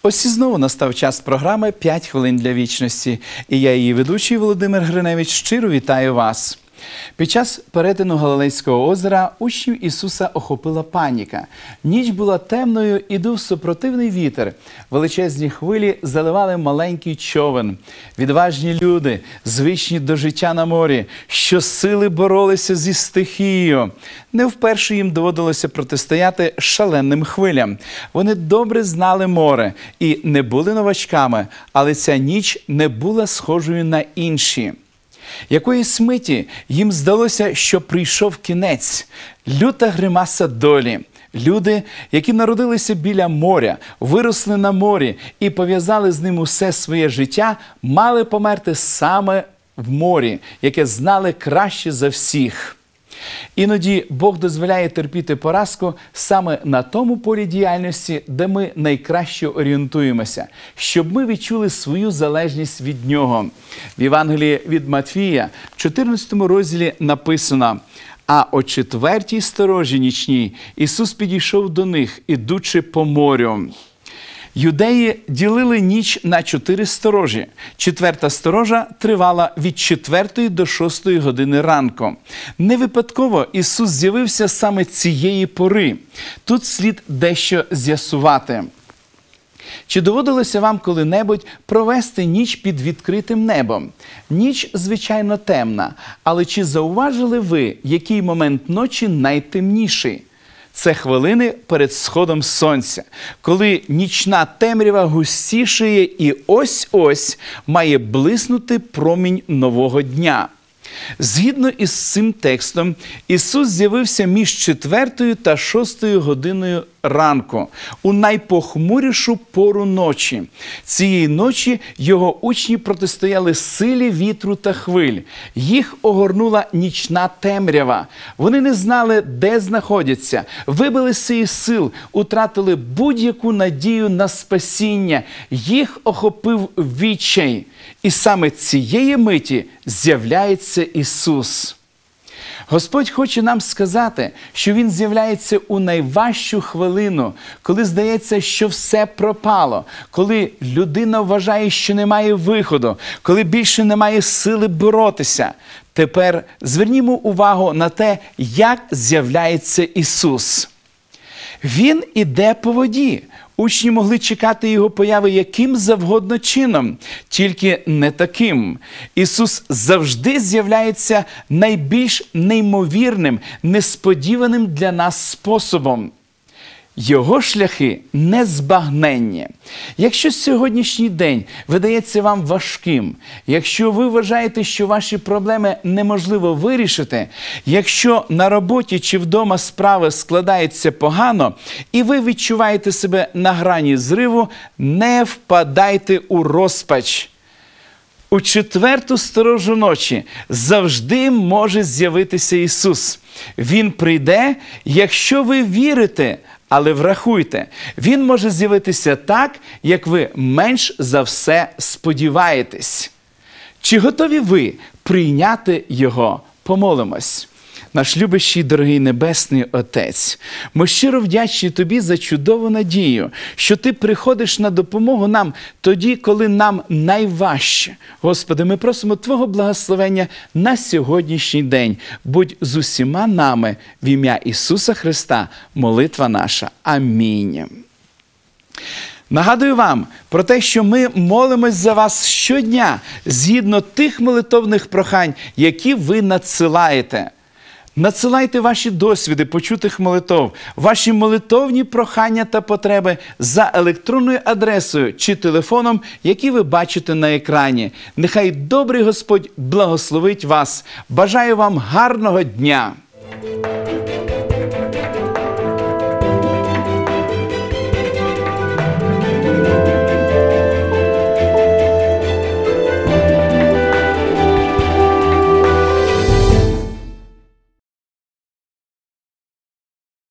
Ось і знову настав час програми «5 хвилин для вічності». І я, її ведучий Володимир Гриневич, щиро вітаю вас. Під час перетину Галилейського озера учнів Ісуса охопила паніка. Ніч була темною і дув супротивний вітер. Величезні хвилі заливали маленький човен. Відважні люди, звичні до життя на морі, щосили боролися зі стихією. Не вперше їм доводилося протистояти шаленим хвилям. Вони добре знали море і не були новачками, але ця ніч не була схожою на інші. Якоїсь миті їм здалося, що прийшов кінець, люта гримаса долі. Люди, які народилися біля моря, виросли на морі і пов'язали з ним усе своє життя, мали померти саме в морі, яке знали краще за всіх. Іноді Бог дозволяє терпіти поразку саме на тому полі діяльності, де ми найкраще орієнтуємося, щоб ми відчули свою залежність від Нього. В Євангелії від Матвія, в 14 розділі написано: «А о 4-й сторожі нічній Ісус підійшов до них, ідучи по морю». Юдеї ділили ніч на 4 сторожі. 4-та сторожа тривала від 4 до 6 години ранку. Не випадково Ісус з'явився саме цієї пори. Тут слід дещо з'ясувати. Чи доводилося вам коли-небудь провести ніч під відкритим небом? Ніч, звичайно, темна, але чи зауважили ви, який момент ночі найтемніший? Це хвилини перед сходом сонця, коли нічна темрява густішає і ось-ось має блиснути промінь нового дня. Згідно із цим текстом, Ісус з'явився між 4 та 6 годиною ранку, у найпохмурішу пору ночі. Цієї ночі його учні протистояли силі вітру та хвиль. Їх огорнула нічна темрява. Вони не знали, де знаходяться, вибилися із сил, утратили будь-яку надію на спасіння. Їх охопив відчай. І саме цієї миті з'являється Ісус. Господь хоче нам сказати, що Він з'являється у найважчу хвилину, коли здається, що все пропало, коли людина вважає, що немає виходу, коли більше немає сили боротися. Тепер звернімо увагу на те, як з'являється Ісус. Він іде по воді. Учні могли чекати Його появи яким завгодно чином, тільки не таким. Ісус завжди з'являється найбільш неймовірним, несподіваним для нас способом. Його шляхи незбагненні. Якщо сьогоднішній день видається вам важким, якщо ви вважаєте, що ваші проблеми неможливо вирішити, якщо на роботі чи вдома справи складаються погано, і ви відчуваєте себе на грані зриву, не впадайте у розпач. У 4-ту сторожу ночі завжди може з'явитися Ісус. Він прийде, якщо ви вірите, але врахуйте, Він може з'явитися так, як ви менш за все сподіваєтесь. Чи готові ви прийняти Його? Помолимось. Наш любящий, дорогий Небесний Отець, ми щиро вдячні Тобі за чудову надію, що Ти приходиш на допомогу нам тоді, коли нам найважче. Господи, ми просимо Твого благословення на сьогоднішній день. Будь з усіма нами в ім'я Ісуса Христа, молитва наша. Амінь. Нагадую вам про те, що ми молимось за вас щодня, згідно тих молитовних прохань, які ви надсилаєте. Надсилайте ваші досвіди почутих молитов, ваші молитовні прохання та потреби за електронною адресою чи телефоном, які ви бачите на екрані. Нехай добрий Господь благословить вас. Бажаю вам гарного дня!